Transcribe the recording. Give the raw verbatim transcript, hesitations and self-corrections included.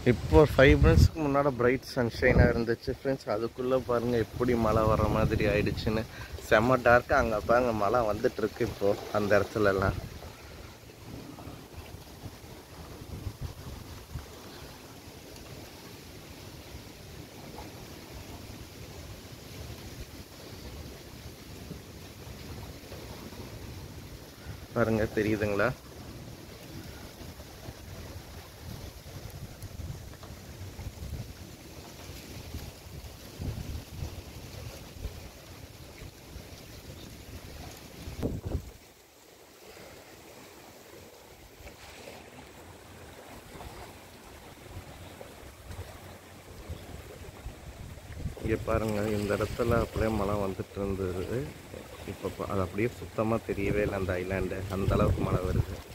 இப்போ ஒரு ஃபைவ் மினிட்ஸ்க்கு முன்னாடி பிரைட் சன்ஷைனாக இருந்துச்சு ஃப்ரெண்ட்ஸ். அதுக்குள்ளே பாருங்கள் எப்படி மழை வர மாதிரி ஆயிடுச்சுன்னு. செம்ம டார்க்காக அங்கே பாருங்க மழை வந்துட்டுருக்கு இப்போது அந்த இடத்துலலாம். பாருங்க தெரியுதுங்களா? இங்கே பாருங்கள் இந்த இடத்துல அப்படியே மழை வந்துட்டு இருந்தது. இப்போ அது அப்படியே சுத்தமாக தெரியவே இல்லை அந்த ஐலாண்டு, அந்தளவுக்கு மழை வருது.